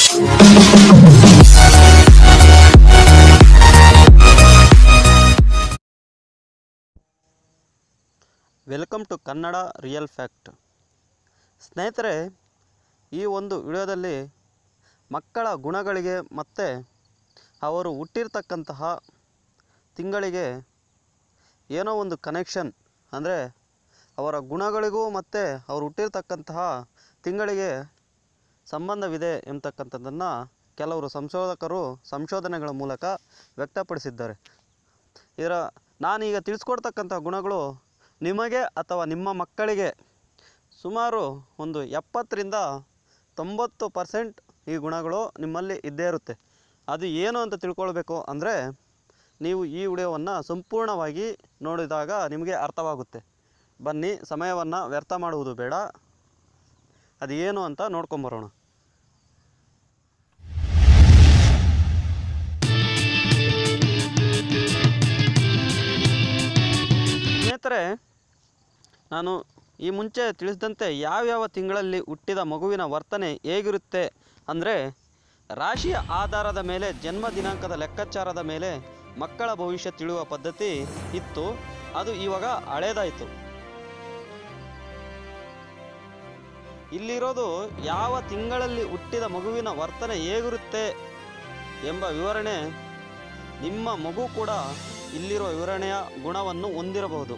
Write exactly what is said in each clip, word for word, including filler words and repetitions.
Welcome to Kannada real fact. ಸ್ನೇಹಿತರೆ, ಈ ಒಂದು ವಿಡಿಯೋದಲ್ಲಿ ಮಕ್ಕಳ ಗುಣಗಳಿಗೆ ಮತ್ತು ಅವರು ಹುಟ್ಟಿರ್ತಕ್ಕಂತಹ ತಿಂಗಳಿಗೆ ಏನೋ ಒಂದು ಕನೆಕ್ಷನ್, ಅಂದರೆ ಅವರ ಗುಣಗಳಿಗೂ ಮತ್ತು ಅವರು ಹುಟ್ಟಿರ್ತಕ್ಕಂತಹ ತಿಂಗಳಿಗೆ ಸಂಬಂಧವಿದೆ ಎಂಬತಕ್ಕಂಥದ್ದನ್ನು ಕೆಲವರು ಸಂಶೋಧಕರು ಸಂಶೋಧನೆಗಳ ಮೂಲಕ ವ್ಯಕ್ತಪಡಿಸಿದ್ದಾರೆ. ಇದರ ನಾನೀಗ ತಿಳಿಸ್ಕೊಡ್ತಕ್ಕಂಥ ಗುಣಗಳು ನಿಮಗೆ ಅಥವಾ ನಿಮ್ಮ ಮಕ್ಕಳಿಗೆ ಸುಮಾರು ಒಂದು ಎಪ್ಪತ್ತರಿಂದ ತೊಂಬತ್ತು ಪರ್ಸೆಂಟ್ ಈ ಗುಣಗಳು ನಿಮ್ಮಲ್ಲಿ ಇದ್ದೇ ಇರುತ್ತೆ. ಅದು ಏನು ಅಂತ ತಿಳ್ಕೊಳ್ಬೇಕು ಅಂದರೆ ನೀವು ಈ ವಿಡಿಯೋವನ್ನು ಸಂಪೂರ್ಣವಾಗಿ ನೋಡಿದಾಗ ನಿಮಗೆ ಅರ್ಥವಾಗುತ್ತೆ. ಬನ್ನಿ, ಸಮಯವನ್ನು ವ್ಯರ್ಥ ಮಾಡುವುದು ಬೇಡ, ಅದು ಏನು ಅಂತ ನೋಡ್ಕೊಂಬರೋಣ. ಸ್ನೇಹಿತರೆ, ನಾನು ಈ ಮುಂಚೆ ತಿಳಿಸಿದಂತೆ ಯಾವ್ಯಾವ ತಿಂಗಳಲ್ಲಿ ಹುಟ್ಟಿದ ಮಗುವಿನ ವರ್ತನೆ ಹೇಗಿರುತ್ತೆ ಅಂದರೆ, ರಾಶಿಯ ಆಧಾರದ ಮೇಲೆ ಜನ್ಮ ದಿನಾಂಕದ ಲೆಕ್ಕಾಚಾರದ ಮೇಲೆ ಮಕ್ಕಳ ಭವಿಷ್ಯ ತಿಳಿಯುವ ಪದ್ಧತಿ ಇತ್ತು. ಅದು ಇವಾಗ ಹಳೇದಾಯಿತು. ಇಲ್ಲಿರೋದು ಯಾವ ತಿಂಗಳಲ್ಲಿ ಹುಟ್ಟಿದ ಮಗುವಿನ ವರ್ತನೆ ಹೇಗಿರುತ್ತೆ ಎಂಬ ವಿವರಣೆ. ನಿಮ್ಮ ಮಗು ಕೂಡ ಇಲ್ಲಿರುವ ವಿವರಣೆಯ ಗುಣವನ್ನು ಹೊಂದಿರಬಹುದು.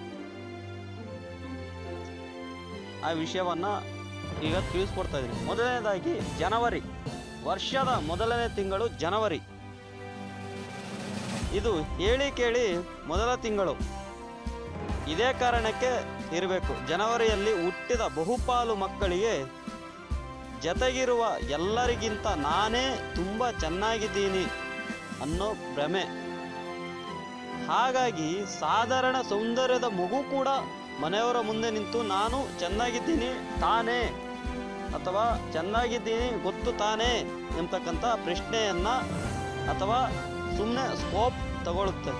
ಆ ವಿಷಯವನ್ನು ಈಗ ತಿಳಿಸ್ಕೊಡ್ತಾ ಇದ್ದೀನಿ. ಮೊದಲನೇದಾಗಿ ಜನವರಿ. ವರ್ಷದ ಮೊದಲನೇ ತಿಂಗಳು ಜನವರಿ. ಇದು ಹೇಳಿ ಕೇಳಿ ಮೊದಲ ತಿಂಗಳು. ಇದೇ ಕಾರಣಕ್ಕೆ ಇರಬೇಕು. ಜನವರಿಯಲ್ಲಿ ಹುಟ್ಟಿದ ಬಹುಪಾಲು ಮಕ್ಕಳಿಗೆ ಜೊತೆಗಿರುವ ಎಲ್ಲರಿಗಿಂತ ನಾನೇ ತುಂಬ ಚೆನ್ನಾಗಿದ್ದೀನಿ ಅನ್ನೋ ಭ್ರಮೆ. ಹಾಗಾಗಿ ಸಾಧಾರಣ ಸೌಂದರ್ಯದ ಮಗು ಕೂಡ ಮನೆಯವರ ಮುಂದೆ ನಿಂತು ನಾನು ಚೆನ್ನಾಗಿದ್ದೀನಿ ತಾನೇ ಅಥವಾ ಚೆನ್ನಾಗಿದ್ದೀನಿ ಗೊತ್ತು ತಾನೇ ಎಂಬತಕ್ಕಂಥ ಪ್ರಶ್ನೆಯನ್ನು ಅಥವಾ ಸುಮ್ಮನೆ ಸ್ಕೋಪ್ ತಗೊಳ್ಳುತ್ತೆ.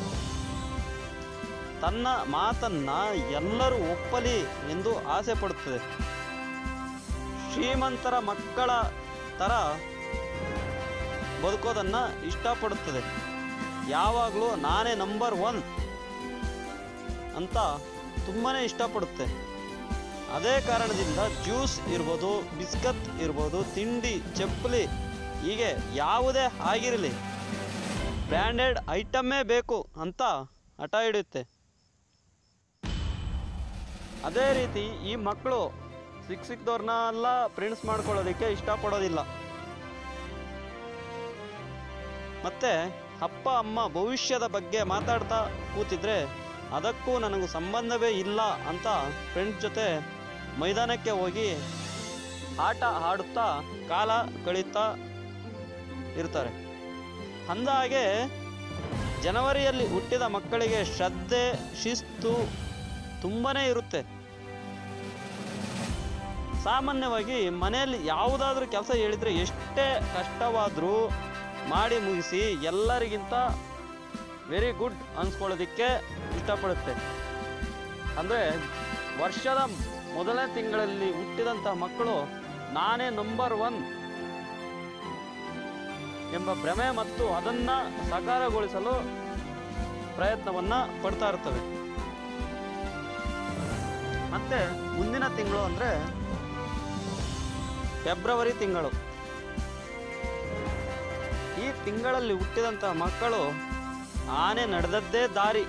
ತನ್ನ ಮಾತನ್ನು ಎಲ್ಲರೂ ಒಪ್ಪಲಿ ಎಂದು ಆಸೆ ಪಡುತ್ತದೆ. ಶ್ರೀಮಂತರ ಮಕ್ಕಳ ಥರ ಬದುಕೋದನ್ನು ಇಷ್ಟಪಡುತ್ತದೆ. ಯಾವಾಗಲೂ ನಾನೇ ನಂಬರ್ ಒನ್ ಅಂತ ತುಂಬಾ ಇಷ್ಟಪಡುತ್ತೆ. ಅದೇ ಕಾರಣದಿಂದ ಜ್ಯೂಸ್ ಇರ್ಬೋದು, ಬಿಸ್ಕತ್ ಇರ್ಬೋದು, ತಿಂಡಿ, ಚಪ್ಪಲಿ, ಹೀಗೆ ಯಾವುದೇ ಆಗಿರಲಿ ಬ್ರ್ಯಾಂಡೆಡ್ ಐಟಮ್ಮೇ ಬೇಕು ಅಂತ ಹಠ ಹಿಡಿಯುತ್ತೆ. ಅದೇ ರೀತಿ ಈ ಮಕ್ಕಳು ಸಿಕ್ಕ ಸಿಕ್ಕದವ್ರನ್ನೆಲ್ಲ ಫ್ರೆಂಡ್ಸ್ ಮಾಡ್ಕೊಳ್ಳೋದಕ್ಕೆ ಇಷ್ಟಪಡೋದಿಲ್ಲ. ಮತ್ತೆ ಅಪ್ಪ ಅಮ್ಮ ಭವಿಷ್ಯದ ಬಗ್ಗೆ ಮಾತಾಡ್ತಾ ಕೂತಿದ್ರೆ ಅದಕ್ಕೂ ನನಗೂ ಸಂಬಂಧವೇ ಇಲ್ಲ ಅಂತ ಫ್ರೆಂಡ್ಸ್ ಜೊತೆ ಮೈದಾನಕ್ಕೆ ಹೋಗಿ ಆಟ ಆಡುತ್ತಾ ಕಾಲ ಕಳೀತಾ ಇರ್ತಾರೆ. ಅಂದಹಾಗೆ ಜನವರಿಯಲ್ಲಿ ಹುಟ್ಟಿದ ಮಕ್ಕಳಿಗೆ ಶ್ರದ್ಧೆ, ಶಿಸ್ತು ತುಂಬಾ ಇರುತ್ತೆ. ಸಾಮಾನ್ಯವಾಗಿ ಮನೆಯಲ್ಲಿ ಯಾವುದಾದ್ರೂ ಕೆಲಸ ಹೇಳಿದರೆ ಎಷ್ಟೇ ಕಷ್ಟವಾದರೂ ಮಾಡಿ ಮುಗಿಸಿ ಎಲ್ಲರಿಗಿಂತ ವೆರಿ ಗುಡ್ ಅನ್ಸ್ಕೊಳ್ಳೋದಕ್ಕೆ ಇಷ್ಟಪಡುತ್ತೆ. ಅಂದರೆ ವರ್ಷದ ಮೊದಲನೇ ತಿಂಗಳಲ್ಲಿ ಹುಟ್ಟಿದಂಥ ಮಕ್ಕಳು ನಾನೇ ನಂಬರ್ ಒನ್ ಎಂಬ ಭ್ರಮೆ ಮತ್ತು ಅದನ್ನು ಸಾಕಾರಗೊಳಿಸಲು ಪ್ರಯತ್ನವನ್ನು ಪಡ್ತಾ ಇರ್ತವೆ. ಮತ್ತೆ ಮುಂದಿನ ತಿಂಗಳು ಅಂದರೆ ಫೆಬ್ರವರಿ ತಿಂಗಳು. ಈ ತಿಂಗಳಲ್ಲಿ ಹುಟ್ಟಿದಂಥ ಮಕ್ಕಳು ಆನೆ ನಡೆದದ್ದೇ ದಾರಿ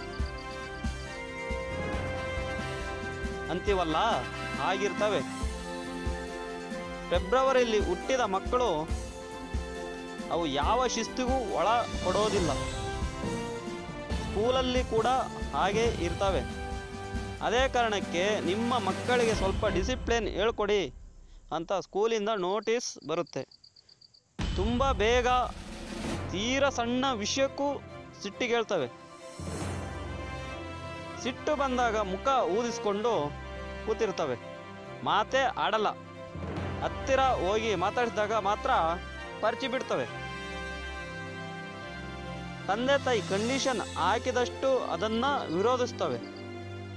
ಅಂತೀವಲ್ಲ, ಆಗಿರ್ತವೆ. ಫೆಬ್ರವರಿಯಲ್ಲಿ ಹುಟ್ಟಿದ ಮಕ್ಕಳು ಅವು ಯಾವ ಶಿಸ್ತಿಗೂ ಒಳ ಕೊಡೋದಿಲ್ಲ. ಸ್ಕೂಲಲ್ಲಿ ಕೂಡ ಹಾಗೆ ಇರ್ತವೆ. ಅದೇ ಕಾರಣಕ್ಕೆ ನಿಮ್ಮ ಮಕ್ಕಳಿಗೆ ಸ್ವಲ್ಪ ಡಿಸಿಪ್ಲಿನ್ ಹೇಳ್ಕೊಡಿ ಅಂತ ಸ್ಕೂಲಿಂದ ನೋಟಿಸ್ ಬರುತ್ತೆ. ತುಂಬ ಬೇಗ ತೀರ ಸಣ್ಣ ವಿಷಯಕ್ಕೂ ಸಿಟ್ಟಿಗೆ ಹೇಳ್ತವೆ. ಸಿಟ್ಟು ಬಂದಾಗ ಮುಖ ಊದಿಸ್ಕೊಂಡು ಕೂತಿರ್ತವೆ, ಮಾತೇ ಆಡಲ್ಲ. ಹತ್ತಿರ ಹೋಗಿ ಮಾತಾಡಿಸಿದಾಗ ಮಾತ್ರ ಪರ್ಚಿ ಬಿಡ್ತವೆ. ತಂದೆ ತಾಯಿ ಕಂಡೀಷನ್ ಹಾಕಿದಷ್ಟು ಅದನ್ನು ವಿರೋಧಿಸ್ತವೆ.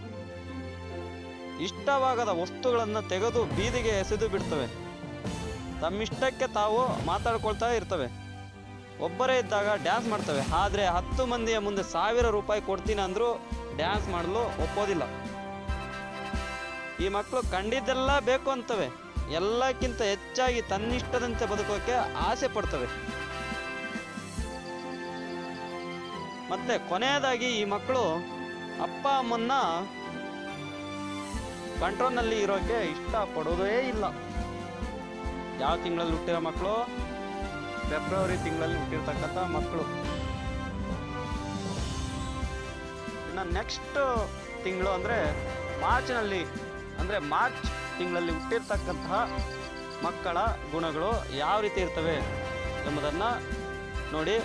ಇಷ್ಟವಾಗದ ವಸ್ತುಗಳನ್ನು ತೆಗೆದು ಬೀದಿಗೆ ಎಸೆದು ಬಿಡ್ತವೆ. ತಮ್ಮಿಷ್ಟಕ್ಕೆ ತಾವು ಮಾತಾಡ್ಕೊಳ್ತಾ ಇರ್ತವೆ. ಒಬ್ಬರೇ ಇದ್ದಾಗ ಡ್ಯಾನ್ಸ್ ಮಾಡ್ತವೆ. ಆದರೆ ಹತ್ತು ಮಂದಿಯ ಮುಂದೆ ಸಾವಿರ ರೂಪಾಯಿ ಕೊಡ್ತೀನಿ ಅಂದರೂ ಡ್ಯಾನ್ಸ್ ಮಾಡಲು ಒಪ್ಪೋದಿಲ್ಲ. ಈ ಮಕ್ಕಳು ಕಂಡಿದ್ದೆಲ್ಲ ಬೇಕು ಅಂತವೆ. ಎಲ್ಲಕ್ಕಿಂತ ಹೆಚ್ಚಾಗಿ ತನ್ನಿಷ್ಟದಂತೆ ಬದುಕೋಕೆ ಆಸೆ ಪಡ್ತವೆ. ಮತ್ತೆ ಕೊನೆಯದಾಗಿ ಈ ಮಕ್ಕಳು ಅಪ್ಪ ಅಮ್ಮನ್ನ ಕಂಟ್ರೋಲ್ನಲ್ಲಿ ಇರೋಕೆ ಇಷ್ಟಪಡೋದೇ ಇಲ್ಲ. ಯಾವ ತಿಂಗಳಲ್ಲಿ ಹುಟ್ಟಿರೋ ಮಕ್ಕಳು? ಫೆಬ್ರವರಿ ತಿಂಗಳಲ್ಲಿ ಹುಟ್ಟಿರ್ತಕ್ಕಂಥ ಮಕ್ಕಳು. ಇನ್ನು ನೆಕ್ಸ್ಟ್ ತಿಂಗಳು ಅಂದರೆ ಮಾರ್ಚ್ನಲ್ಲಿ, ಅಂದರೆ ಮಾರ್ಚ್ ತಿಂಗಳಲ್ಲಿ ಹುಟ್ಟಿರ್ತಕ್ಕಂತಹ ಮಕ್ಕಳ ಗುಣಗಳು ಯಾವ ರೀತಿ ಇರ್ತವೆ ಎಂಬುದನ್ನು ನೋಡಿ.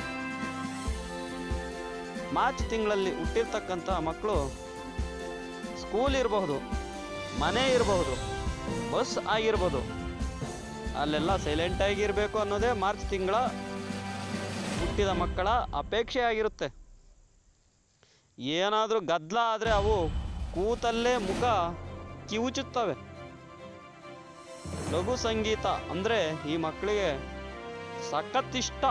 ಮಾರ್ಚ್ ತಿಂಗಳಲ್ಲಿ ಹುಟ್ಟಿರ್ತಕ್ಕಂಥ ಮಕ್ಕಳು ಸ್ಕೂಲ್ ಇರಬಹುದು, ಮನೆ ಇರಬಹುದು, ಬಸ್ ಆಗಿರ್ಬೋದು, ಅಲ್ಲೆಲ್ಲ ಸೈಲೆಂಟಾಗಿ ಇರಬೇಕು ಅನ್ನೋದೇ ಮಾರ್ಚ್ ತಿಂಗಳ ಹುಟ್ಟಿದ ಮಕ್ಕಳ ಅಪೇಕ್ಷೆ ಆಗಿರುತ್ತೆ. ಏನಾದರೂ ಗದ್ದಲ ಆದರೆ ಅವು ಕೂತಲ್ಲೇ ಮುಖ ಕಿವುಚುತ್ತವೆ. ಲಘು ಸಂಗೀತ ಅಂದರೆ ಈ ಮಕ್ಕಳಿಗೆ ಸಖತ್ ಇಷ್ಟ.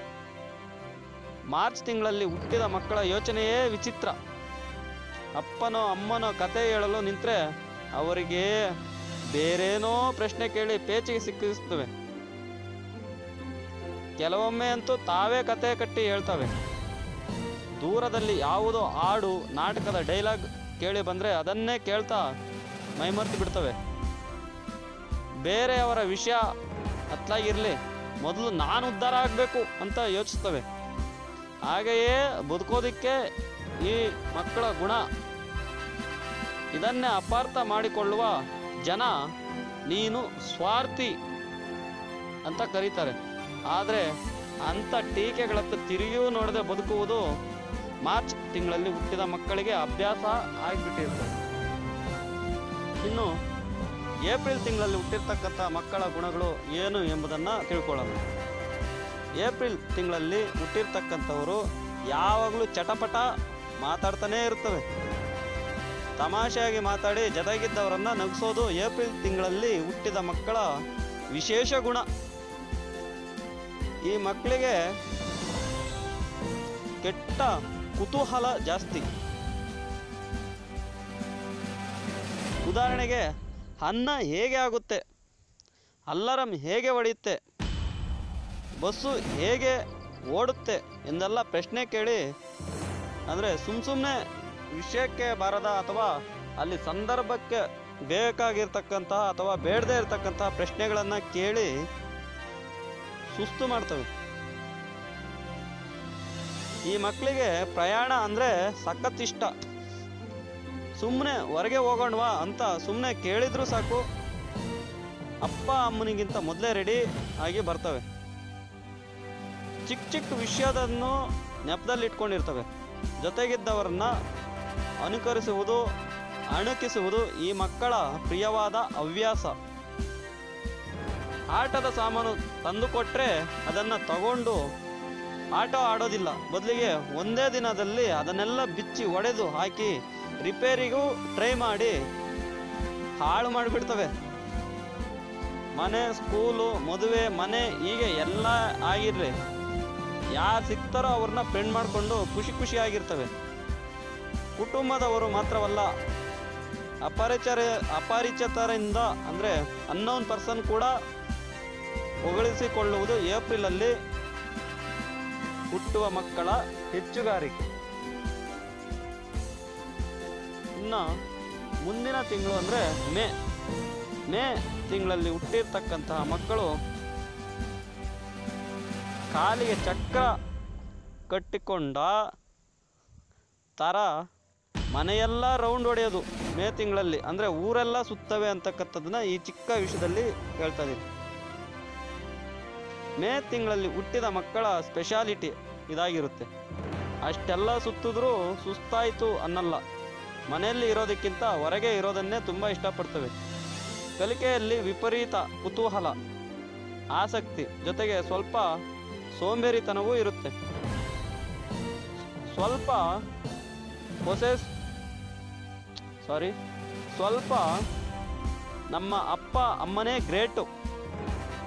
ಮಾರ್ಚ್ ತಿಂಗಳಲ್ಲಿ ಹುಟ್ಟಿದ ಮಕ್ಕಳ ಯೋಚನೆಯೇ ವಿಚಿತ್ರ. ಅಪ್ಪನೋ ಅಮ್ಮನೋ ಕತೆ ಹೇಳಲು ನಿಂತರೆ ಅವರಿಗೆ ಬೇರೇನೋ ಪ್ರಶ್ನೆ ಕೇಳಿ ಪೇಚಿಗೆ ಸಿಕ್ಕಿಸ್ತವೆ. ಕೆಲವೊಮ್ಮೆ ಅಂತೂ ತಾವೇ ಕತೆ ಕಟ್ಟಿ ಹೇಳ್ತವೆ. ದೂರದಲ್ಲಿ ಯಾವುದೋ ಹಾಡು, ನಾಟಕದ ಡೈಲಾಗ್ ಕೇಳಿ ಬಂದರೆ ಅದನ್ನೇ ಕೇಳ್ತಾ ಮೈಮರ್ತು ಬಿಡ್ತವೆ. ಬೇರೆಯವರ ವಿಷಯ ಅತ್ಲಾಗಿರಲಿ, ಮೊದಲು ನಾನು ಉದ್ಧಾರ ಆಗಬೇಕು ಅಂತ ಯೋಚಿಸ್ತವೆ. ಹಾಗೆಯೇ ಬದುಕೋದಕ್ಕೆ ಈ ಮಕ್ಕಳ ಗುಣ. ಇದನ್ನೇ ಅಪಾರ್ಥ ಮಾಡಿಕೊಳ್ಳುವ ಜನ ನೀನು ಸ್ವಾರ್ಥಿ ಅಂತ ಕರೀತಾರೆ. ಆದರೆ ಅಂಥ ಟೀಕೆಗಳತ್ತ ತಿರುಗಿಯೂ ನೋಡದೆ ಬದುಕುವುದು ಮಾರ್ಚ್ ತಿಂಗಳಲ್ಲಿ ಹುಟ್ಟಿದ ಮಕ್ಕಳಿಗೆ ಅಭ್ಯಾಸ ಆಗಿಬಿಟ್ಟಿರ್ತದೆ. ಇನ್ನು ಏಪ್ರಿಲ್ ತಿಂಗಳಲ್ಲಿ ಹುಟ್ಟಿರ್ತಕ್ಕಂಥ ಮಕ್ಕಳ ಗುಣಗಳು ಏನು ಎಂಬುದನ್ನು ತಿಳ್ಕೊಳ್ಳೋಣ. ಏಪ್ರಿಲ್ ತಿಂಗಳಲ್ಲಿ ಹುಟ್ಟಿರ್ತಕ್ಕಂಥವರು ಯಾವಾಗಲೂ ಚಟಪಟ ಮಾತಾಡ್ತಾನೇ ಇರ್ತವೆ. ತಮಾಷೆಯಾಗಿ ಮಾತಾಡಿ ಜೊತೆಗಿದ್ದವರನ್ನು ನಗಿಸೋದು ಏಪ್ರಿಲ್ ತಿಂಗಳಲ್ಲಿ ಹುಟ್ಟಿದ ಮಕ್ಕಳ ವಿಶೇಷ ಗುಣ. ಈ ಮಕ್ಕಳಿಗೆ ಕೆಟ್ಟ ಕುತೂಹಲ ಜಾಸ್ತಿ. ಉದಾಹರಣೆಗೆ, ಅನ್ನ ಹೇಗೆ ಆಗುತ್ತೆ, ಅಲಾರಂ ಹೇಗೆ ಹೊಡೆಯುತ್ತೆ, ಬಸ್ಸು ಹೇಗೆ ಓಡುತ್ತೆ ಎಂದೆಲ್ಲ ಪ್ರಶ್ನೆ ಕೇಳಿ, ಅಂದರೆ ಸುಮ್ಮ ಸುಮ್ಮನೆ ವಿಷಯಕ್ಕೆ ಬಾರದ ಅಥವಾ ಅಲ್ಲಿ ಸಂದರ್ಭಕ್ಕೆ ಬೇಕಾಗಿರ್ತಕ್ಕಂತಹ ಅಥವಾ ಬೇಡದೇ ಇರತಕ್ಕಂತಹ ಪ್ರಶ್ನೆಗಳನ್ನು ಕೇಳಿ ಸುಸ್ತು ಮಾಡ್ತವೆ. ಈ ಮಕ್ಕಳಿಗೆ ಪ್ರಯಾಣ ಅಂದರೆ ಸಖತ್ ಇಷ್ಟ. ಸುಮ್ಮನೆ ಹೊರಗೆ ಹೋಗೋಣವಾ ಅಂತ ಸುಮ್ಮನೆ ಕೇಳಿದ್ರು ಸಾಕು, ಅಪ್ಪ ಅಮ್ಮನಿಗಿಂತ ಮೊದಲೇ ರೆಡಿ ಆಗಿ ಬರ್ತವೆ. ಚಿಕ್ಕ ಚಿಕ್ಕ ವಿಷಯದನ್ನು ನೆಪದಲ್ಲಿ ಇಟ್ಕೊಂಡಿರ್ತವೆ. ಜೊತೆಗಿದ್ದವರನ್ನ ಅನುಕರಿಸುವುದು, ಅಣುಕಿಸುವುದು ಈ ಮಕ್ಕಳ ಪ್ರಿಯವಾದ ಹವ್ಯಾಸ. ಆಟದ ಸಾಮಾನು ತಂದುಕೊಟ್ರೆ ಅದನ್ನು ತಗೊಂಡು ಆಟ ಆಡೋದಿಲ್ಲ. ಬದಲಿಗೆ ಒಂದೇ ದಿನದಲ್ಲಿ ಅದನ್ನೆಲ್ಲ ಬಿಚ್ಚಿ ಒಡೆದು ಹಾಕಿ ರಿಪೇರಿಗೂ ಟ್ರೈ ಮಾಡಿ ಹಾಳು ಮಾಡಿಬಿಡ್ತವೆ. ಮನೆ, ಸ್ಕೂಲು, ಮದುವೆ, ಮನೆ ಹೀಗೆ ಎಲ್ಲ ಆಗಿರ್ಲಿ, ಯಾರು ಸಿಗ್ತಾರೋ ಅವ್ರನ್ನ ಫ್ರೆಂಡ್ ಮಾಡಿಕೊಂಡು ಖುಷಿ ಖುಷಿಯಾಗಿರ್ತವೆ. ಕುಟುಂಬದವರು ಮಾತ್ರವಲ್ಲ, ಅಪರಿಚರ ಅಪರಿಚಿತರಿಂದ ಅಂದರೆ ಅನ್ನೋನ್ ಪರ್ಸನ್ ಕೂಡ ಹೊಗಳಿಸಿಕೊಳ್ಳುವುದು ಏಪ್ರಿಲಲ್ಲಿ ಹುಟ್ಟುವ ಮಕ್ಕಳ ಹೆಚ್ಚುಗಾರಿಕೆ. ಇನ್ನು ಮುಂದಿನ ತಿಂಗಳು ಅಂದರೆ ಮೇ ಮೇ ತಿಂಗಳಲ್ಲಿ ಹುಟ್ಟಿರ್ತಕ್ಕಂತಹ ಮಕ್ಕಳು ಕಾಲಿಗೆ ಚಕ್ರ ಕಟ್ಟಿಕೊಂಡ ಥರ ಮನೆಯೆಲ್ಲ ರೌಂಡ್ ಹೊಡೆಯೋದು ಮೇ ತಿಂಗಳಲ್ಲಿ. ಅಂದರೆ ಊರೆಲ್ಲ ಸುತ್ತವೆ ಅಂತಕ್ಕಂಥದ್ದನ್ನ ಈ ಚಿಕ್ಕ ವಿಷಯದಲ್ಲಿ ಹೇಳ್ತಾ ಇದ್ದೀನಿ. ಮೇ ತಿಂಗಳಲ್ಲಿ ಹುಟ್ಟಿದ ಮಕ್ಕಳ ಸ್ಪೆಷಾಲಿಟಿ ಇದಾಗಿರುತ್ತೆ. ಅಷ್ಟೆಲ್ಲ ಸುತ್ತಿದ್ರೂ ಸುಸ್ತಾಯಿತು ಅನ್ನಲ್ಲ. ಮನೆಯಲ್ಲಿ ಇರೋದಕ್ಕಿಂತ ಹೊರಗೆ ಇರೋದನ್ನೇ ತುಂಬ ಇಷ್ಟಪಡ್ತವೆ. ಕಲಿಕೆಯಲ್ಲಿ ವಿಪರೀತ ಕುತೂಹಲ, ಆಸಕ್ತಿ, ಜೊತೆಗೆ ಸ್ವಲ್ಪ ಸೋಂಬೇರಿತನವೂ ಇರುತ್ತೆ. ಸ್ವಲ್ಪ ಪೊಸೆಸ್ ಸಾರಿ ಸ್ವಲ್ಪ ನಮ್ಮ ಅಪ್ಪ ಅಮ್ಮನೇ ಗ್ರೇಟು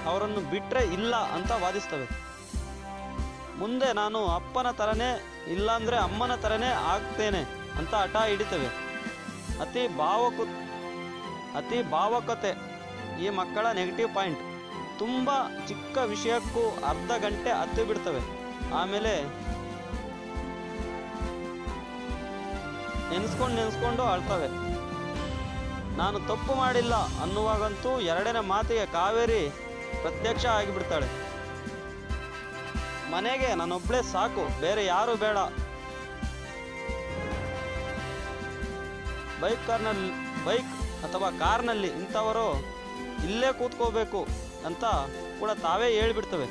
ಅವರನ್ನು ಬಿಟ್ಟರೆ ಇಲ್ಲ ಅಂತ ವಾದಿಸ್ತವೆ. ಮುಂದೆ ನಾನು ಅಪ್ಪನ ಥರನೇ ಇಲ್ಲಾಂದರೆ ಅಮ್ಮನ ಥರನೇ ಆಗ್ತೇನೆ ಅಂತ ಹಠ ಹಿಡಿತವೆ. ಅತಿ ಭಾವಕು ಅತಿ ಭಾವಕತೆ ಈ ಮಕ್ಕಳ ನೆಗೆಟಿವ್ ಪಾಯಿಂಟ್. ತುಂಬ ಚಿಕ್ಕ ವಿಷಯಕ್ಕೂ ಅರ್ಧ ಗಂಟೆ ಹತ್ತು ಬಿಡ್ತವೆ. ಆಮೇಲೆ ನೆನೆಸ್ಕೊಂಡು ನೆನೆಸ್ಕೊಂಡು ಅಳ್ತವೆ. ನಾನು ತಪ್ಪು ಮಾಡಿಲ್ಲ ಅನ್ನುವಾಗಂತೂ ಎರಡನೇ ಮಾತಿಗೆ ಕಾವೇರಿ ಪ್ರತ್ಯಕ್ಷ ಆಗಿಬಿಡ್ತಾಳೆ. ಮನೆಗೆ ನಾನೊಬ್ಬಳೇ ಸಾಕು, ಬೇರೆ ಯಾರು ಬೇಡ. ಬೈಕ್ ಕಾರ್ನಲ್ಲಿ ಬೈಕ್ ಅಥವಾ ಕಾರ್ನಲ್ಲಿ ಇಂಥವರು ಇಲ್ಲೇ ಕೂತ್ಕೋಬೇಕು ಅಂತ ಕೂಡ ತಾವೇ ಹೇಳಿಬಿಡ್ತವೆ.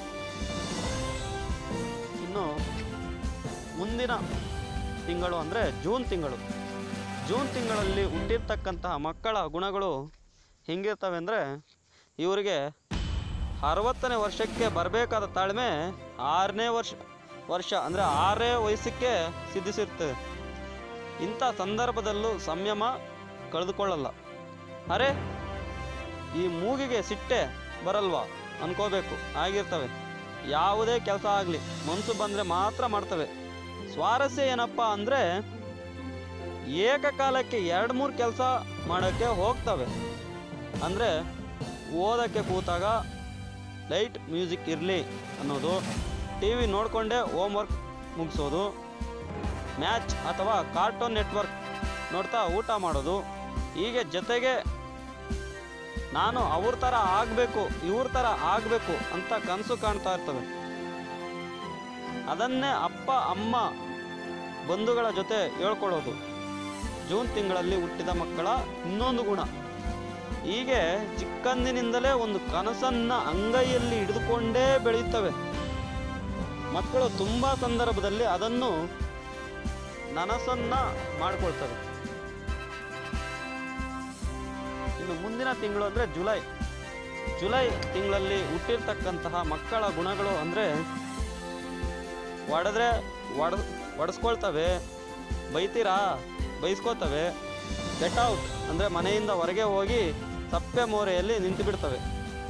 ಇನ್ನು ಮುಂದಿನ ತಿಂಗಳು ಅಂದರೆ ಜೂನ್ ತಿಂಗಳು. ಜೂನ್ ತಿಂಗಳಲ್ಲಿ ಹುಟ್ಟಿರ್ತಕ್ಕಂತಹ ಮಕ್ಕಳ ಗುಣಗಳು ಹೆಂಗಿರ್ತವೆ ಅಂದರೆ, ಇವರಿಗೆ ಅರವತ್ತನೇ ವರ್ಷಕ್ಕೆ ಬರಬೇಕಾದ ತಾಳ್ಮೆ ಆರನೇ ವರ್ಷ ವರ್ಷ ಅಂದರೆ ಆರನೇ ವಯಸ್ಸಕ್ಕೆ ಸಿದ್ಧಿಸಿರ್ತದೆ. ಇಂಥ ಸಂದರ್ಭದಲ್ಲೂ ಸಂಯಮ ಕಳೆದುಕೊಳ್ಳಲ್ಲ. ಅರೆ ಈ ಮೂಗಿಗೆ ಸಿಟ್ಟೆ ಬರಲ್ವಾ ಅನ್ಕೋಬೇಕು ಆಗಿರ್ತವೆ. ಯಾವುದೇ ಕೆಲಸ ಆಗಲಿ ಮನಸ್ಸು ಬಂದರೆ ಮಾತ್ರ ಮಾಡ್ತವೆ. ಸ್ವಾರಸ್ಯ ಏನಪ್ಪ ಅಂದರೆ, ಏಕಕಾಲಕ್ಕೆ ಎರಡು ಮೂರು ಕೆಲಸ ಮಾಡೋಕ್ಕೆ ಹೋಗ್ತವೆ. ಅಂದರೆ ಓದೋಕ್ಕೆ ಕೂತಾಗ ಲೈಟ್ ಮ್ಯೂಸಿಕ್ ಇರಲಿ ಅನ್ನೋದು, ಟಿ ವಿ ನೋಡಿಕೊಂಡೇ ಹೋಮ್ವರ್ಕ್ ಮುಗಿಸೋದು, ಮ್ಯಾಚ್ ಅಥವಾ ಕಾರ್ಟೂನ್ ನೆಟ್ವರ್ಕ್ ನೋಡ್ತಾ ಊಟ ಮಾಡೋದು. ಹೀಗೆ ಜೊತೆಗೆ ನಾನು ಅವ್ರ ಥರ ಆಗಬೇಕು ಇವ್ರ ಥರ ಆಗಬೇಕು ಅಂತ ಕನಸು ಕಾಣ್ತಾ ಇರ್ತವೆ. ಅದನ್ನೇ ಅಪ್ಪ ಅಮ್ಮ ಬಂಧುಗಳ ಜೊತೆ ಹೇಳ್ಕೊಡೋದು ಜೂನ್ ತಿಂಗಳಲ್ಲಿ ಹುಟ್ಟಿದ ಮಕ್ಕಳ ಇನ್ನೊಂದು ಗುಣ. ಹೀಗೆ ಚಿಕ್ಕಂದಿನಿಂದಲೇ ಒಂದು ಕನಸನ್ನು ಅಂಗೈಯಲ್ಲಿ ಹಿಡಿದುಕೊಂಡೇ ಬೆಳೆಯುತ್ತವೆ ಮಕ್ಕಳು. ತುಂಬ ಸಂದರ್ಭದಲ್ಲಿ ಅದನ್ನು ನನಸನ್ನು ಮಾಡಿಕೊಳ್ತವೆ. ಇನ್ನು ಮುಂದಿನ ತಿಂಗಳು ಅಂದರೆ ಜುಲೈ. ಜುಲೈ ತಿಂಗಳಲ್ಲಿ ಹುಟ್ಟಿರ್ತಕ್ಕಂತಹ ಮಕ್ಕಳ ಗುಣಗಳು ಅಂದರೆ, ಹೊಡೆದ್ರೆ ಒಡ ಒಡಿಸ್ಕೊಳ್ತವೆ, ಬೈತೀರಾ ಬೈಸ್ಕೋತವೆ, ಗೆಟ್ ಔಟ್ ಅಂದರೆ ಮನೆಯಿಂದ ಹೊರಗೆ ಹೋಗಿ ಸಪ್ಪೆ ಮೋರೆಯಲ್ಲಿ ನಿಂತು ಬಿಡ್ತವೆ.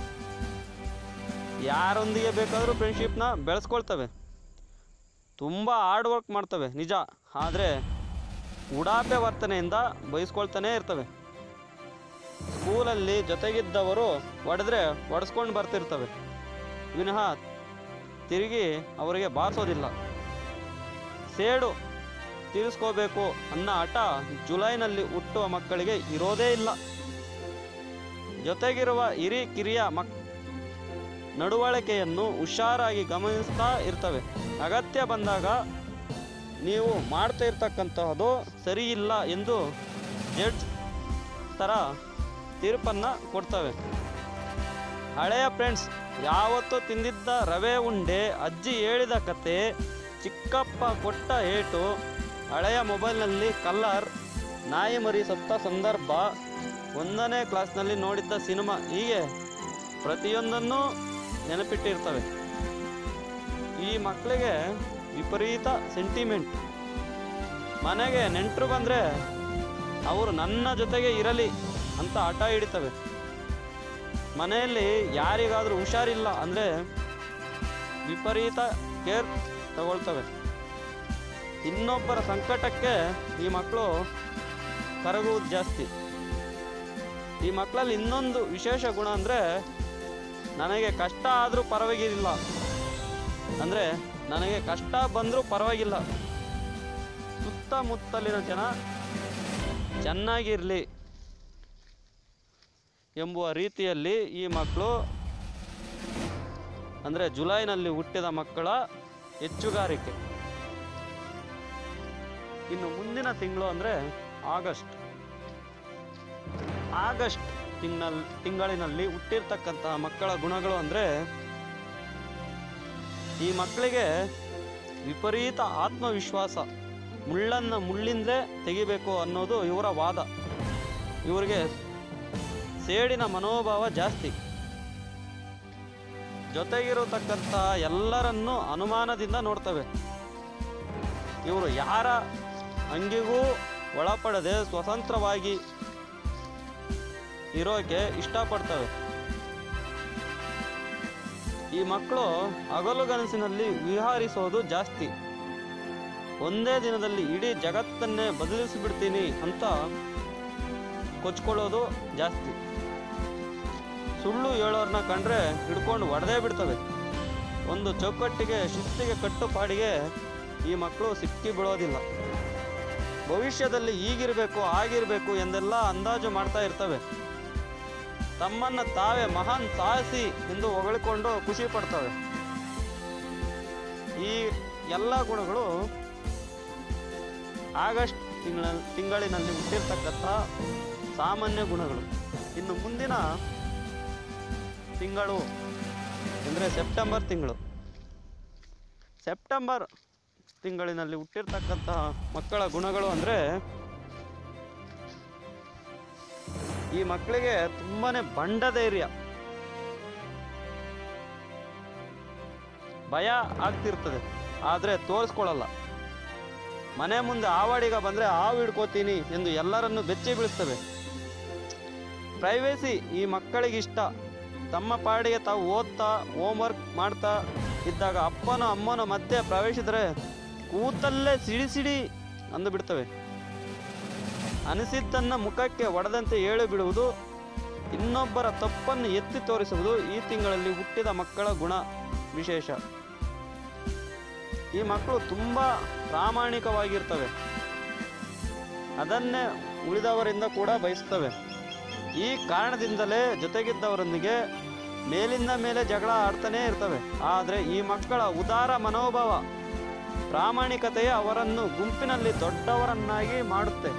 ಯಾರೊಂದಿಗೆ ಬೇಕಾದರೂ ಫ್ರೆಂಡ್ಶಿಪ್ನ ಬೆಳೆಸ್ಕೊಳ್ತವೆ. ತುಂಬ ಹಾರ್ಡ್ ವರ್ಕ್ ಮಾಡ್ತವೆ ನಿಜ, ಆದರೆ ಉಡಾಪೆ ವರ್ತನೆಯಿಂದ ಬಯಸ್ಕೊಳ್ತಾನೇ ಇರ್ತವೆ. ಸ್ಕೂಲಲ್ಲಿ ಜೊತೆಗಿದ್ದವರು ಹೊಡೆದ್ರೆ ಹೊಡೆಸ್ಕೊಂಡು ಬರ್ತಿರ್ತವೆ ವಿನಃ ತಿರುಗಿ ಅವರಿಗೆ ಬಾರಿಸೋದಿಲ್ಲ. ಸೇಡು ತೀರಿಸ್ಕೋಬೇಕು ಅನ್ನೋ ಹಠ ಜುಲೈನಲ್ಲಿ ಹುಟ್ಟುವ ಮಕ್ಕಳಿಗೆ ಇರೋದೇ ಇಲ್ಲ. ಜೊತೆಗಿರುವ ಹಿರಿ ಕಿರಿಯ ಮಕ್ ನಡವಳಿಕೆಯನ್ನು ಹುಷಾರಾಗಿ ಗಮನಿಸ್ತಾ ಇರ್ತವೆ. ಅಗತ್ಯ ಬಂದಾಗ ನೀವು ಮಾಡ್ತಾ ಇರ್ತಕ್ಕಂತಹದ್ದು ಸರಿ ಇಲ್ಲ ಎಂದು ಜಡ್ಜ್ ಥರ ತೀರ್ಪನ್ನು ಕೊಡ್ತವೆ. ಹಳೆಯ ಫ್ರೆಂಡ್ಸ್ ಯಾವತ್ತೂ ತಿಂದಿದ್ದ ರವೆ ಉಂಡೆ, ಅಜ್ಜಿ ಹೇಳಿದ ಕತೆ, ಚಿಕ್ಕಪ್ಪ ಕೊಟ್ಟ ಏಟು, ಹಳೆಯ ಮೊಬೈಲ್ನಲ್ಲಿ ಕಲ್ಲರ್, ನಾಯಿ ಮರಿ ಸತ್ತ ಸಂದರ್ಭ, ಒಂದನೇ ಕ್ಲಾಸ್ನಲ್ಲಿ ನೋಡಿದ್ದ ಸಿನಿಮಾ, ಹೀಗೆ ಪ್ರತಿಯೊಂದನ್ನು ನೆನಪಿಟ್ಟಿರ್ತವೆ. ಈ ಮಕ್ಕಳಿಗೆ ವಿಪರೀತ ಸೆಂಟಿಮೆಂಟ್. ಮನೆಗೆ ನೆಂಟರು ಬಂದರೆ ಅವರು ನನ್ನ ಜೊತೆಗೆ ಇರಲಿ ಅಂತ ಹಠ ಹಿಡಿತವೆ. ಮನೆಯಲ್ಲಿ ಯಾರಿಗಾದರೂ ಹುಷಾರಿಲ್ಲ ಅಂದರೆ ವಿಪರೀತ ಕೇರ್ ತಗೊಳ್ತವೆ. ಇನ್ನೊಬ್ಬರ ಸಂಕಟಕ್ಕೆ ಈ ಮಕ್ಕಳು ಕರಗುವುದು ಜಾಸ್ತಿ. ಈ ಮಕ್ಕಳಲ್ಲಿ ಇನ್ನೊಂದು ವಿಶೇಷ ಗುಣ ಅಂದರೆ, ನನಗೆ ಕಷ್ಟ ಆದರೂ ಪರವಾಗಿಲ್ಲ ಅಂದರೆ ನನಗೆ ಕಷ್ಟ ಬಂದರೂ ಪರವಾಗಿಲ್ಲ, ಸುತ್ತಮುತ್ತಲಿನ ಜನ ಚೆನ್ನಾಗಿರಲಿ ಎಂಬುವ ರೀತಿಯಲ್ಲಿ ಈ ಮಕ್ಕಳು ಅಂದರೆ ಜುಲೈನಲ್ಲಿ ಹುಟ್ಟಿದ ಮಕ್ಕಳ ಹೆಚ್ಚುಗಾರಿಕೆ. ಇನ್ನು ಮುಂದಿನ ತಿಂಗಳು ಅಂದರೆ ಆಗಸ್ಟ್. ಆಗಸ್ಟ್ ತಿಂಗಳ ತಿಂಗಳಿನಲ್ಲಿ ಹುಟ್ಟಿರ್ತಕ್ಕಂತಹ ಮಕ್ಕಳ ಗುಣಗಳು ಅಂದರೆ, ಈ ಮಕ್ಕಳಿಗೆ ವಿಪರೀತ ಆತ್ಮವಿಶ್ವಾಸ, ಮುಳ್ಳನ್ನು ಮುಳ್ಳಿಂದಲೇ ತೆಗಿಬೇಕು ಅನ್ನೋದು ಇವರ ವಾದ. ಇವರಿಗೆ ಸೇಡಿನ ಮನೋಭಾವ ಜಾಸ್ತಿ. ಜೊತೆಗಿರತಕ್ಕಂತಹ ಎಲ್ಲರನ್ನೂ ಅನುಮಾನದಿಂದ ನೋಡ್ತವೆ. ಇವರು ಯಾರ ಅಂಗಿಗೂ ಒಳಪಡದೆ ಸ್ವತಂತ್ರವಾಗಿ ಇರೋಕೆ ಇಷ್ಟಪಡ್ತವೆ. ಈ ಮಕ್ಕಳು ಹಗಲುಗನಸಿನಲ್ಲಿ ವಿಹರಿಸೋದು ಜಾಸ್ತಿ. ಒಂದೇ ದಿನದಲ್ಲಿ ಇಡೀ ಜಗತ್ತನ್ನೇ ಬದಲಿಸಿಬಿಡ್ತೀನಿ ಅಂತ ಕೊಚ್ಕೊಳ್ಳೋದು ಜಾಸ್ತಿ. ಸುಳ್ಳು ಹೇಳೋರ್ನ ಕಂಡ್ರೆ ಹಿಡ್ಕೊಂಡು ಒಡೆದೇ ಬಿಡ್ತವೆ. ಒಂದು ಚೌಕಟ್ಟಿಗೆ ಶಿಸ್ತಿಗೆ ಕಟ್ಟುಪಾಡಿಗೆ ಈ ಮಕ್ಕಳು ಸಿಕ್ಕಿ ಬೀಳೋದಿಲ್ಲ. ಭವಿಷ್ಯದಲ್ಲಿ ಈಗಿರಬೇಕು ಆಗಿರಬೇಕು ಎಂದೆಲ್ಲ ಅಂದಾಜು ಮಾಡ್ತಾ ಇರ್ತವೆ. ತಮ್ಮನ್ನು ತಾವೇ ಮಹಾನ್ ಸಾಹಸಿ ಎಂದು ಹೊಗಳಿಕೊಂಡು ಖುಷಿ ಪಡ್ತವೆ. ಈ ಎಲ್ಲ ಗುಣಗಳು ಆಗಸ್ಟ್ ತಿಂಗಳ ತಿಂಗಳಿನಲ್ಲಿ ಹುಟ್ಟಿರ್ತಕ್ಕಂಥ ಸಾಮಾನ್ಯ ಗುಣಗಳು. ಇನ್ನು ಮುಂದಿನ ತಿಂಗಳು ಅಂದರೆ ಸೆಪ್ಟೆಂಬರ್ ತಿಂಗಳು. ಸೆಪ್ಟೆಂಬರ್ ತಿಂಗಳಿನಲ್ಲಿ ಹುಟ್ಟಿರ್ತಕ್ಕಂತಹ ಮಕ್ಕಳ ಗುಣಗಳು ಅಂದರೆ, ಈ ಮಕ್ಕಳಿಗೆ ತುಂಬಾನೇ ಬಂಡ ಧೈರ್ಯ, ಭಯ ಆಗ್ತಿರ್ತದೆ, ಆದರೆ ತೋರಿಸ್ಕೊಳ್ಳಲ್ಲ. ಮನೆ ಮುಂದೆ ಆವಾಡಿಗ ಬಂದರೆ ಹಾವು ಹಿಡ್ಕೋತೀನಿ ಎಂದು ಎಲ್ಲರನ್ನು ಬೆಚ್ಚಿ ಬೀಳಿಸ್ತವೆ. ಪ್ರೈವೇಸಿ ಈ ಮಕ್ಕಳಿಗಿಷ್ಟ. ತಮ್ಮ ಪಾಡಿಗೆ ತಾವು ಓದ್ತಾ ಹೋಮ್ವರ್ಕ್ ಮಾಡ್ತಾ ಇದ್ದಾಗ ಅಪ್ಪನೋ ಅಮ್ಮನೋ ಮಧ್ಯೆ ಪ್ರವೇಶಿಸಿದರೆ ಕೂತಲ್ಲೇ ಸಿಡಿ ಸಿಡಿ ಅಂದು ಬಿಡ್ತವೆ. ಅನಿಸಿದ್ದನ್ನು ಮುಖಕ್ಕೆ ಒಡೆದಂತೆ ಹೇಳಿ ಬಿಡುವುದು, ಇನ್ನೊಬ್ಬರ ತಪ್ಪನ್ನು ಎತ್ತಿ ತೋರಿಸುವುದು ಈ ತಿಂಗಳಲ್ಲಿ ಹುಟ್ಟಿದ ಮಕ್ಕಳ ಗುಣ ವಿಶೇಷ. ಈ ಮಕ್ಕಳು ತುಂಬ ಪ್ರಾಮಾಣಿಕವಾಗಿರ್ತವೆ. ಅದನ್ನೇ ಉಳಿದವರಿಂದ ಕೂಡ ಬಯಸ್ತವೆ. ಈ ಕಾರಣದಿಂದಲೇ ಜೊತೆಗಿದ್ದವರೊಂದಿಗೆ ಮೇಲಿಂದ ಮೇಲೆ ಜಗಳ ಆಡ್ತಾನೇ ಇರ್ತವೆ. ಆದರೆ ಈ ಮಕ್ಕಳ ಉದಾರ ಮನೋಭಾವ, ಪ್ರಾಮಾಣಿಕತೆಯೇ ಅವರನ್ನು ಗುಂಪಿನಲ್ಲಿ ದೊಡ್ಡವರನ್ನಾಗಿ ಮಾಡುತ್ತೆ.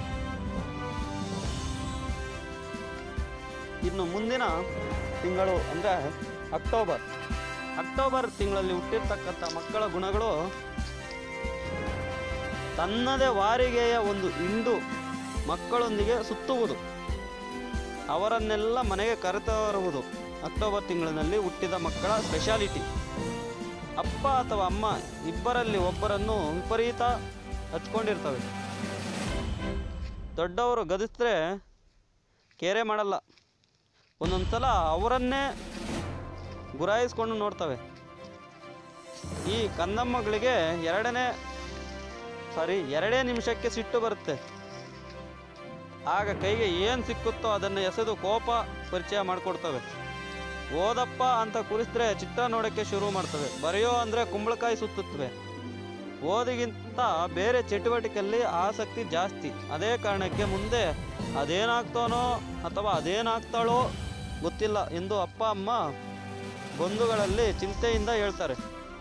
ಇನ್ನು ಮುಂದಿನ ತಿಂಗಳು ಅಂದರೆ ಅಕ್ಟೋಬರ್. ಅಕ್ಟೋಬರ್ ತಿಂಗಳಲ್ಲಿ ಹುಟ್ಟಿರ್ತಕ್ಕಂಥ ಮಕ್ಕಳ ಗುಣಗಳು, ತನ್ನದೇ ವಾರಿಗೆಯ ಒಂದು ಹಿಂಡು ಮಕ್ಕಳೊಂದಿಗೆ ಸುತ್ತುವುದು, ಅವರನ್ನೆಲ್ಲ ಮನೆಗೆ ಕರೆತರುವುದು ಅಕ್ಟೋಬರ್ ತಿಂಗಳಿನಲ್ಲಿ ಹುಟ್ಟಿದ ಮಕ್ಕಳ ಸ್ಪೆಷಾಲಿಟಿ. ಅಪ್ಪ ಅಥವಾ ಅಮ್ಮ ಇಬ್ಬರಲ್ಲಿ ಒಬ್ಬರನ್ನು ವಿಪರೀತ ಹಚ್ಕೊಂಡಿರ್ತವೆ. ದೊಡ್ಡವರು ಗದಿಸಿದ್ರೆ ಕೇರೆ ಮಾಡಲ್ಲ. ಒಂದೊಂದು ಸಲ ಅವರನ್ನೇ ಗುರಾಯಿಸ್ಕೊಂಡು ನೋಡ್ತವೆ. ಈ ಕಂದಮ್ಮಗಳಿಗೆ ಎರಡನೇ ಸಾರಿ ಎರಡೇ ನಿಮಿಷಕ್ಕೆ ಸಿಟ್ಟು ಬರುತ್ತೆ. ಆಗ ಕೈಗೆ ಏನು ಸಿಕ್ಕುತ್ತೋ ಅದನ್ನು ಎಸೆದು ಕೋಪ ಪರಿಚಯ ಮಾಡಿಕೊಡ್ತವೆ. ಓದಪ್ಪ ಅಂತ ಕುರಿಸಿದ್ರೆ ಚಿತ್ರ ನೋಡೋಕ್ಕೆ ಶುರು ಮಾಡ್ತವೆ. ಬರೆಯೋ ಅಂದರೆ ಕುಂಬಳಕಾಯಿ ಸುತ್ತುತ್ತವೆ. ಓದಿಗಿಂತ ಬೇರೆ ಚಟುವಟಿಕೆಯಲ್ಲಿ ಆಸಕ್ತಿ ಜಾಸ್ತಿ. ಅದೇ ಕಾರಣಕ್ಕೆ ಮುಂದೆ ಅದೇನಾಗ್ತಾನೋ ಅಥವಾ ಅದೇನಾಗ್ತಾಳೋ ಗೊತ್ತಿಲ್ಲ ಎಂದು ಅಪ್ಪ ಅಮ್ಮ ಬಂಧುಗಳಲ್ಲಿ ಚಿಂತೆಯಿಂದ ಹೇಳ್ತಾರೆ.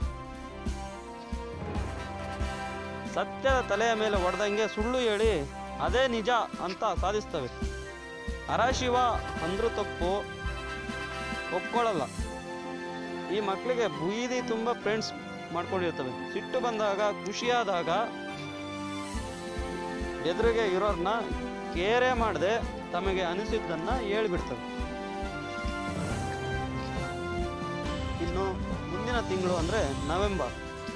ಸತ್ಯದ ತಲೆಯ ಮೇಲೆ ಹೊಡೆದಂಗೆ ಸುಳ್ಳು ಹೇಳಿ ಅದೇ ನಿಜ ಅಂತ ಸಾಧಿಸ್ತವೆ. ಹರಶಿವ ಅಂದ್ರೂ ತಪ್ಪು ಒಪ್ಕೊಳ್ಳಲ್ಲ. ಈ ಮಕ್ಕಳಿಗೆ ಬೀದಿ ತುಂಬ ಫ್ರೆಂಡ್ಸ್ ಮಾಡ್ಕೊಂಡಿರ್ತವೆ. ಸಿಟ್ಟು ಬಂದಾಗ, ಖುಷಿಯಾದಾಗ ಎದುರಿಗೆ ಇರೋರನ್ನ ಕೇರೆ ಮಾಡದೆ ತಮಗೆ ಅನಿಸಿದ್ದನ್ನು ಹೇಳಿಬಿಡ್ತವೆ. ಇನ್ನು ಮುಂದಿನ ತಿಂಗಳು ಅಂದರೆ ನವೆಂಬರ್.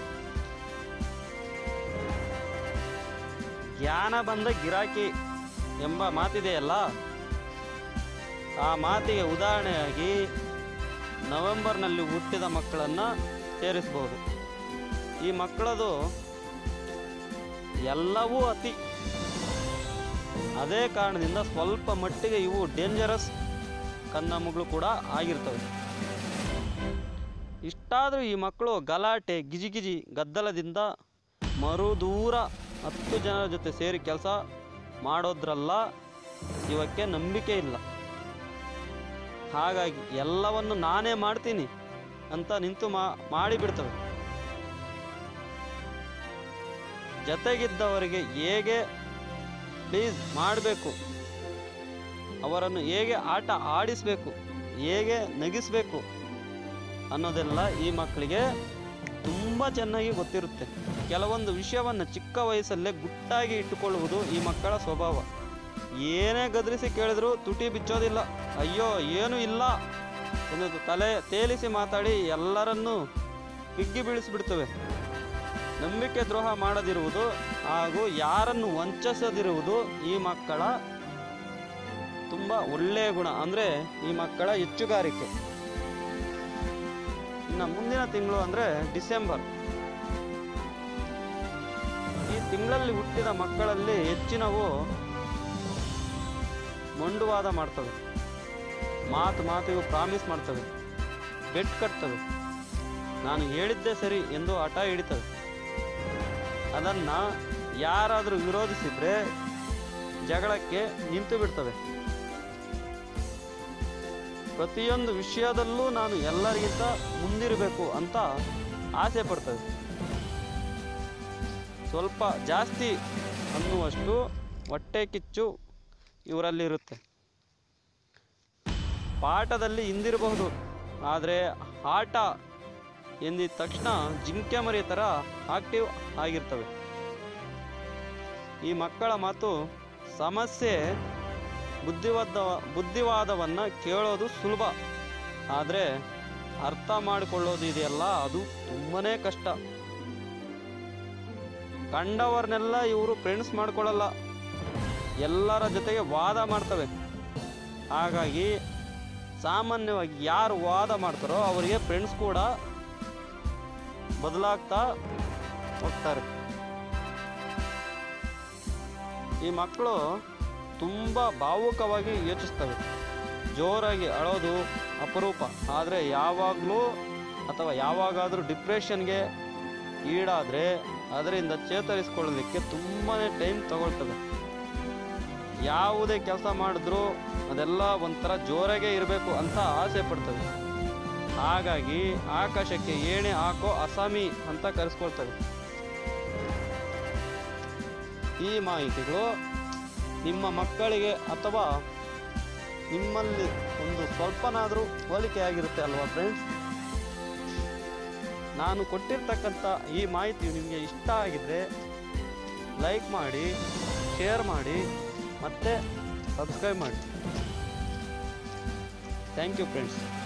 ಜ್ಞಾನ ಬಂದ ಗಿರಾಕಿ ಎಂಬ ಮಾತಿದೆಯಲ್ಲ, ಆ ಮಾತಿಗೆ ಉದಾಹರಣೆಯಾಗಿ ನವೆಂಬರ್ನಲ್ಲಿ ಹುಟ್ಟಿದ ಮಕ್ಕಳನ್ನು ಸೇರಿಸಬಹುದು. ಈ ಮಕ್ಕಳದು ಎಲ್ಲವೂ ಅತಿ. ಅದೇ ಕಾರಣದಿಂದ ಸ್ವಲ್ಪ ಮಟ್ಟಿಗೆ ಇವು ಡೇಂಜರಸ್ ಕನ್ನಮ್ಮಗಳು ಕೂಡ ಆಗಿರ್ತವೆ. ಇಷ್ಟಾದರೂ ಈ ಮಕ್ಕಳು ಗಲಾಟೆ, ಗಿಜಿಗಿಜಿ, ಗದ್ದಲದಿಂದ ಮರು ದೂರ ಹತ್ತು ಜನರ ಜೊತೆ ಸೇರಿ ಕೆಲಸ ಮಾಡೋದ್ರಲ್ಲ ಇವಕ್ಕೆ ನಂಬಿಕೆ ಇಲ್ಲ. ಹಾಗಾಗಿ ಎಲ್ಲವನ್ನು ನಾನೇ ಮಾಡ್ತೀನಿ ಅಂತ ನಿಂತು ಮಾ ಮಾಡಿಬಿಡ್ತವೆ. ಜೊತೆಗಿದ್ದವರಿಗೆ ಹೇಗೆ ಪ್ಲೀಸ್ ಮಾಡಬೇಕು, ಅವರನ್ನು ಹೇಗೆ ಆಟ ಆಡಿಸಬೇಕು, ಹೇಗೆ ನಗಿಸಬೇಕು ಅನ್ನೋದೆಲ್ಲ ಈ ಮಕ್ಕಳಿಗೆ ತುಂಬ ಚೆನ್ನಾಗಿ ಗೊತ್ತಿರುತ್ತೆ. ಕೆಲವೊಂದು ವಿಷಯವನ್ನು ಚಿಕ್ಕ ವಯಸ್ಸಲ್ಲೇ ಗುಟ್ಟಾಗಿ ಇಟ್ಟುಕೊಳ್ಳುವುದು ಈ ಮಕ್ಕಳ ಸ್ವಭಾವ. ಏನೇ ಗದರಿಸಿ ಕೇಳಿದ್ರೂ ತುಟಿ ಬಿಚ್ಚೋದಿಲ್ಲ. ಅಯ್ಯೋ ಏನೂ ಇಲ್ಲ ಎನ್ನುವುದು ತಲೆ ತೇಲಿಸಿ ಮಾತಾಡಿ ಎಲ್ಲರನ್ನೂ ಹಿಗ್ಗಿ ಬೀಳಿಸಿಬಿಡ್ತವೆ. ನಂಬಿಕೆ ದ್ರೋಹ ಮಾಡದಿರುವುದು ಹಾಗೂ ಯಾರನ್ನು ವಂಚಿಸದಿರುವುದು ಈ ಮಕ್ಕಳ ತುಂಬ ಒಳ್ಳೆಯ ಗುಣ. ಅಂದರೆ ಈ ಮಕ್ಕಳ ಹೆಚ್ಚುಗಾರಿಕೆ. ಇನ್ನು ಮುಂದಿನ ತಿಂಗಳು ಅಂದರೆ ಡಿಸೆಂಬರ್. ಈ ತಿಂಗಳಲ್ಲಿ ಹುಟ್ಟಿದ ಮಕ್ಕಳಲ್ಲಿ ಹೆಚ್ಚಿನವು ಮೊಂಡುವಾದ ಮಾಡ್ತವೆ, ಮಾತು ಮಾತಿಗೂ ಪ್ರಾಮಿಸ್ ಮಾಡ್ತವೆ, ಬೆಟ್ ಕಟ್ತವೆ, ನಾನು ಹೇಳಿದ್ದೇ ಸರಿ ಎಂದು ಹಠ ಹಿಡಿತವೆ. ಅದನ್ನು ಯಾರಾದರೂ ವಿರೋಧಿಸಿದರೆ ಜಗಳಕ್ಕೆ ನಿಂತು ಬಿಡ್ತವೆ. ಪ್ರತಿಯೊಂದು ವಿಷಯದಲ್ಲೂ ನಾನು ಎಲ್ಲರಿಗಿಂತ ಮುಂದಿರಬೇಕು ಅಂತ ಆಸೆ ಪಡ್ತವೆ. ಸ್ವಲ್ಪ ಜಾಸ್ತಿ ಅನ್ನುವಷ್ಟು ಹೊಟ್ಟೆ ಕಿಚ್ಚು ಇವರಲ್ಲಿರುತ್ತೆ. ಪಾಠದಲ್ಲಿ ಹಿಂದಿರಬಹುದು, ಆದರೆ ಆಟ ಎಂದಿದ ತಕ್ಷಣ ಜಿಂಕೆ ಮರಿ ಥರ ಆಕ್ಟಿವ್ ಆಗಿರ್ತವೆ. ಈ ಮಕ್ಕಳ ಮಾತು ಸಮಸ್ಯೆ ಬುದ್ಧಿವಾದ ಬುದ್ಧಿವಾದವನ್ನು ಕೇಳೋದು ಸುಲಭ, ಆದರೆ ಅರ್ಥ ಮಾಡಿಕೊಳ್ಳೋದು ಇದೆಯಲ್ಲ ಅದು ತುಂಬನೇ ಕಷ್ಟ. ಕಂಡವ್ರನ್ನೆಲ್ಲ ಇವರು ಫ್ರೆಂಡ್ಸ್ ಮಾಡ್ಕೊಳ್ಳಲ್ಲ, ಎಲ್ಲರ ಜೊತೆಗೆ ವಾದ ಮಾಡ್ತವೆ. ಹಾಗಾಗಿ ಸಾಮಾನ್ಯವಾಗಿ ಯಾರು ವಾದ ಮಾಡ್ತಾರೋ ಅವರಿಗೆ ಫ್ರೆಂಡ್ಸ್ ಕೂಡ ಬದಲಾಗ್ತಾ ಹೋಗ್ತಾರೆ. ಈ ಮಕ್ಕಳು ತುಂಬ ಭಾವುಕವಾಗಿ ಯೋಚಿಸ್ತವೆ. ಜೋರಾಗಿ ಅಳೋದು ಅಪರೂಪ, ಆದರೆ ಯಾವಾಗಲೂ ಅಥವಾ ಯಾವಾಗಾದರೂ ಡಿಪ್ರೆಷನ್ಗೆ ಈಡಾದರೆ ಅದರಿಂದ ಚೇತರಿಸಿಕೊಳ್ಳಲಿಕ್ಕೆ ತುಂಬಾ ಟೈಮ್ ತಗೊಳ್ತದೆ. ಯಾವುದೇ ಕೆಲಸ ಮಾಡಿದ್ರೂ ಅದೆಲ್ಲ ಒಂಥರ ಜೋರಾಗೇ ಇರಬೇಕು ಅಂತ ಆಸೆ ಪಡ್ತವೆ. ಹಾಗಾಗಿ ಆಕಾಶಕ್ಕೆ ಏಣೆ ಹಾಕೋ ಅಸಾಮಿ ಅಂತ ಕರೆಸ್ಕೊಳ್ತವೆ. ಈ ಮಾಹಿತಿಗಳು ನಿಮ್ಮ ಮಕ್ಕಳಿಗೆ ಅಥವಾ ನಿಮ್ಮಲ್ಲಿ ಒಂದು ಸ್ವಲ್ಪನಾದರೂ ಹೋಲಿಕೆ ಆಗಿರುತ್ತೆ ಅಲ್ವಾ ಫ್ರೆಂಡ್ಸ್? ನಾನು ಕೊಟ್ಟಿರ್ತಕ್ಕಂಥ ಈ ಮಾಹಿತಿಯು ನಿಮಗೆ ಇಷ್ಟ ಆಗಿದ್ದರೆ ಲೈಕ್ ಮಾಡಿ, ಶೇರ್ ಮಾಡಿ ಮತ್ತು ಸಬ್ಸ್ಕ್ರೈಬ್ ಮಾಡಿ. Thank you friends.